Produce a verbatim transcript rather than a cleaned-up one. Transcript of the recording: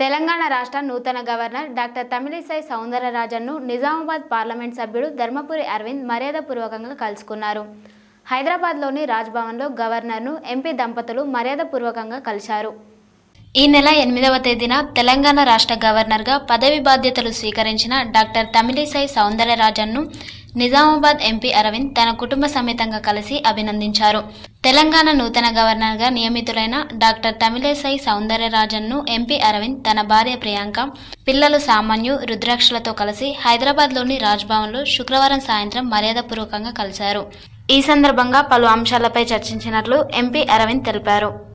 తెలంగాణ రాష్ట్ర నూతన governor doctor Tamilisai సౌందరరాజన్ను నిజామాబాద్ పార్లమెంట్ సభ్యుడు ధర్మపురి అరవింద్ మర్యాదపూర్వకంగా కలుసుకున్నారు. హైదరాబాద్లోని రాజ్భవన్లో గవర్నర్ను ఎంపీ దంపతులు మర్యాదపూర్వకంగా కలిశారు. ఈ నెల ఎనిమిదవ తేదీన తెలంగాణ రాష్ట్ర గవర్నర్గా పదవి బాధ్యతలు స్వీకరించిన డాక్టర్ తమిళిసై సౌందరరాజన్ను నిజామాబాద్ ఎంపీ అరవింద్ తన కుటుంబ సమేతంగా కలిసి అభినందించారు. తెలంగాణ నూతన గవర్నర్గా నియమితులైన డాక్టర్ తమిళిసై సౌందరరాజన్ను ఎంపీ అరవింద్ తన భార్య ప్రియాంక, పిల్లలు సామాన్యు, రుద్రాక్షలతో కలిసి హైదరాబాద్లోని రాజ్భవన్లో శుక్రవారం సాయంత్రం మర్యాదపూర్వకంగా కలిశారు. ఈ సందర్భంగా పలు అంశాలపై చర్చించినట్లు ఎంపీ అరవింద్ తెలిపారు.